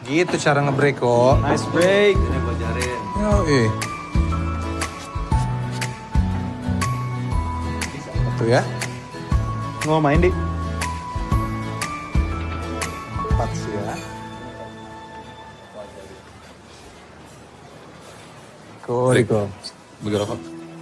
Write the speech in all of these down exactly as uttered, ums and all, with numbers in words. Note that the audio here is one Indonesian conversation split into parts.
Gitu cara nge-break kok. Nice break, ini gue ajarin. Yoi. Satu ya. Mau main, Dik? Empat sih ya. Ko, Riko. Bagi rokok.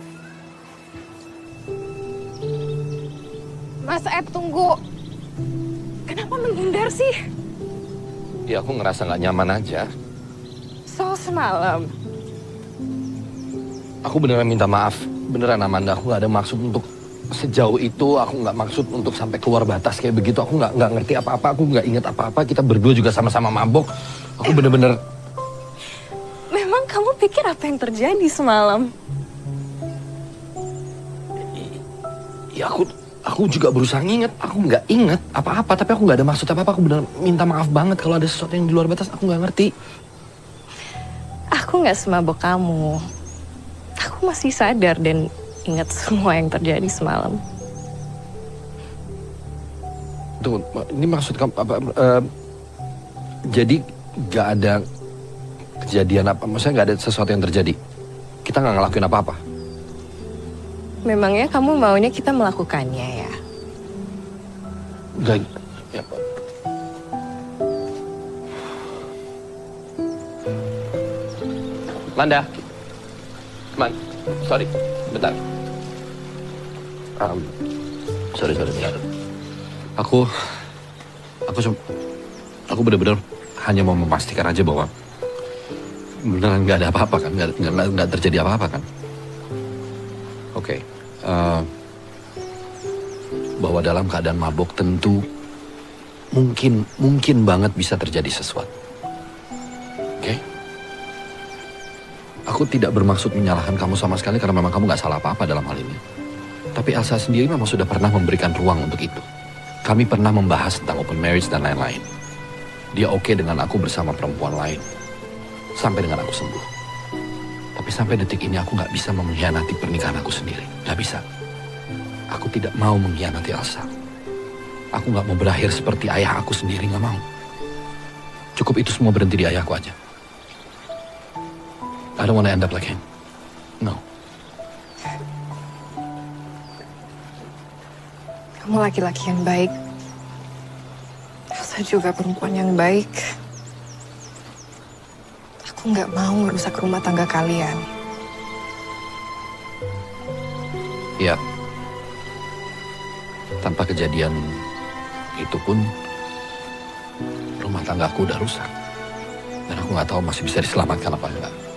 Mas Ed, tunggu. Kenapa menghindar sih? Ya aku ngerasa nggak nyaman aja. Soal semalam. Aku beneran minta maaf. Beneran Amanda, aku nggak ada maksud untuk sejauh itu. Aku nggak maksud untuk sampai keluar batas kayak begitu. Aku nggak nggak ngerti apa-apa. Aku nggak inget apa-apa. Kita berdua juga sama-sama mabok. Aku bener-bener. Memang kamu pikir apa yang terjadi semalam? Ya aku aku juga berusaha nginget. Aku nggak inget apa-apa. Tapi aku nggak ada maksud apa-apa. Aku bener minta maaf banget kalau ada sesuatu yang di luar batas. Aku nggak ngerti. Aku nggak semabok kamu. Aku masih sadar dan ingat semua yang terjadi semalam. Tunggu, ini maksud kamu apa? Uh, jadi nggak ada kejadian apa? Maksudnya nggak ada sesuatu yang terjadi? Kita nggak ngelakuin apa-apa? Memangnya kamu maunya kita melakukannya ya? Gak, ya, Landa, Man, sorry, bentar. Um, sorry, sorry, bentar. Aku, aku cuma, aku benar-benar hanya mau memastikan aja bahwa beneran nggak ada apa-apa kan, nggak nggak nggak terjadi apa-apa kan? Oke, okay. uh, bahwa dalam keadaan mabok tentu mungkin mungkin banget bisa terjadi sesuatu. Oke? Okay? Aku tidak bermaksud menyalahkan kamu sama sekali karena memang kamu nggak salah apa-apa dalam hal ini. Tapi Elsa sendiri memang sudah pernah memberikan ruang untuk itu. Kami pernah membahas tentang open marriage dan lain-lain. Dia oke okay dengan aku bersama perempuan lain. Sampai dengan aku sembuh. Tapi sampai detik ini aku nggak bisa mengkhianati pernikahan aku sendiri. Nggak bisa. Aku tidak mau mengkhianati Elsa. Aku nggak mau berakhir seperti ayah aku sendiri, nggak mau. Cukup itu semua berhenti di ayahku aja. I don't want to end up like him. No. Kamu laki-laki yang baik. Elsa juga perempuan yang baik. Aku nggak mau merusak rumah tangga kalian. Ya. Tanpa kejadian itu pun rumah tanggaku udah rusak. Dan aku nggak tahu masih bisa diselamatkan apa enggak.